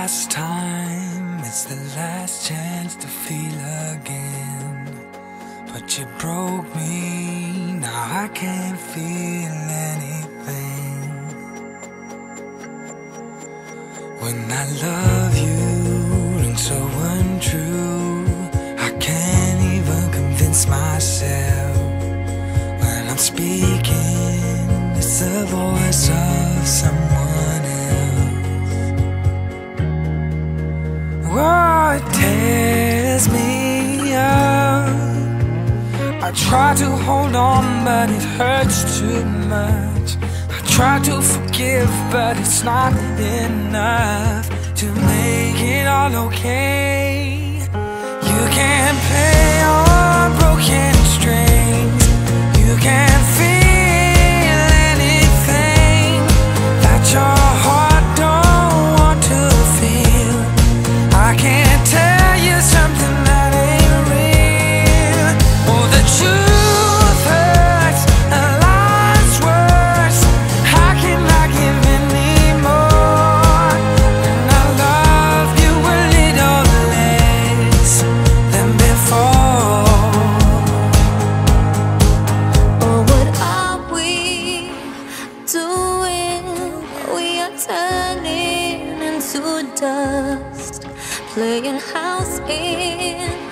last time, it's the last chance to feel again. But you broke me, now I can't feel anything. When I love you, and so untrue, I can't even convince myself. When I'm speaking, it's the voice of someone else. Oh, it tears me up. I try to hold on, but it hurts too much. I try to forgive, but it's not enough to make it all okay. You can't play on broken strings. You can't feel anything that your heart don't want to feel. I can't tell you something that ain't real. Oh, the truth hurts and lies worse. How can I give anymore when I love you a little less than before? Oh, what are we doing? We are turning into dust, playing house in